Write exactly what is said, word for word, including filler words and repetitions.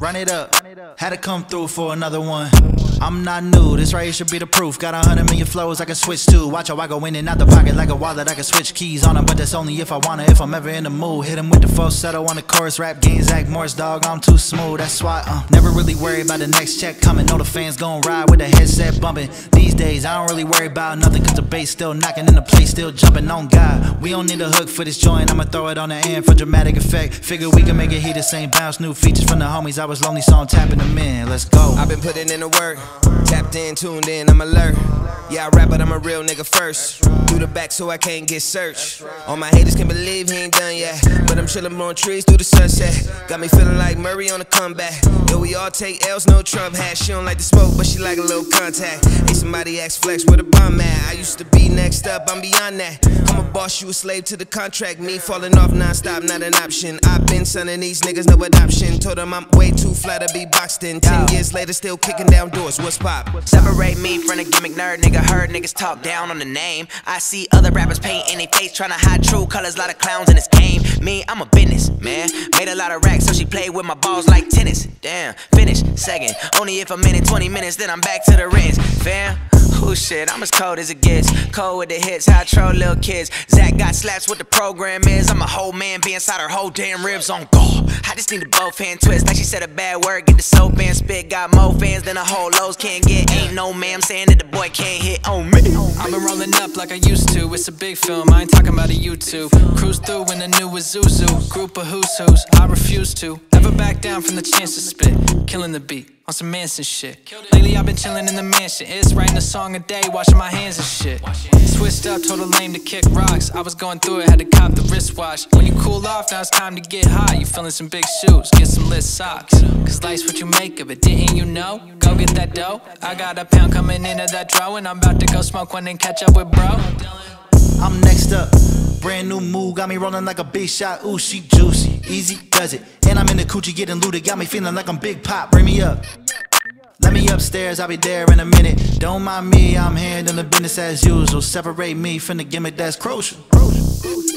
run it up. Had to come through for another one. I'm not new, this right here should be the proof. Got a hundred million flows I can switch to. Watch how I go in and out the pocket like a wallet. I can switch keys on them, but that's only if I wanna. If I'm ever in the mood, hit him with the falsetto on the chorus. Rap games, act Morris, dog, I'm too smooth. That's why uh, never really worry about the next check coming. Know the fans gon' ride with the headset bumping. These days I don't really worry about nothing, cause the bass still knocking and the place still jumping. On God, we don't need a hook for this joint. I'ma throw it on the end for dramatic effect. Figure we can make it heat the same bounce. New features from the homies, I was lonely so I'm tapping them in. Let's go. I've been putting in the work, tapped in, tuned in, I'm alert. Yeah, I rap, but I'm a real nigga first. Through the back so I can't get searched. All my haters can't believe he ain't done yet, but I'm chillin' on trees through the sunset. Got me feeling like Murray on the comeback. Yo, we all take L's, no Trump hat. She don't like the smoke, but she like a little contact. Hey, somebody asked Flex where the bum at. I used to be next up, I'm beyond that. I'm a boss, you a slave to the contract. Me falling off non-stop, not an option. I've been sonning these niggas, no adoption. Told them I'm way too fly to be boxed in. Ten years later, still kicking down doors. What's pop? Separate me from the gimmick nerd, nigga. Heard niggas talk down on the name. I see other rappers painting their face, trying to hide true colors. Lot of clowns in this game. Me, I'm a business man. Made a lot of racks, so she played with my balls like tennis. Damn, finish second. Only if I'm in it twenty minutes, then I'm back to the rinse. Fam. Oh shit, I'm as cold as it gets. Cold with the hits, how I troll little kids. Zach got slaps, what the program is. I'm a whole man, be inside her whole damn ribs on go. I just need a both hand twist, like she said a bad word. Get the soap and spit, got more fans than a whole Lowe's can't get. Ain't no man, I'm saying that the boy can't hit on me. I've been rolling up like I used to. It's a big film, I ain't talking about a YouTube. Cruise through in the new Isuzu. Group of who's who's, I refuse to ever back down from the chance to spit. Killing the beat on some Manson shit. Lately I've been chilling in the mansion. It's writing a song a day, washing my hands and shit. Switched up, told a lame to kick rocks. I was going through it, had to cop the wristwatch. When you cool off, now it's time to get hot. You feeling some big shoes, get some lit socks. Cause life's what you make of it, didn't you know? Go get that dough. I got a pound coming into that draw, and I'm about to go smoke one and catch up with bro. I'm next up. Brand new move, got me rolling like a big shot. Ooh, she juicy, easy does it. And I'm in the coochie getting looted, got me feeling like I'm Big Pop. Bring me up, let me upstairs, I'll be there in a minute. Don't mind me, I'm handling the business as usual. Separate me from the gimmick, that's crucial.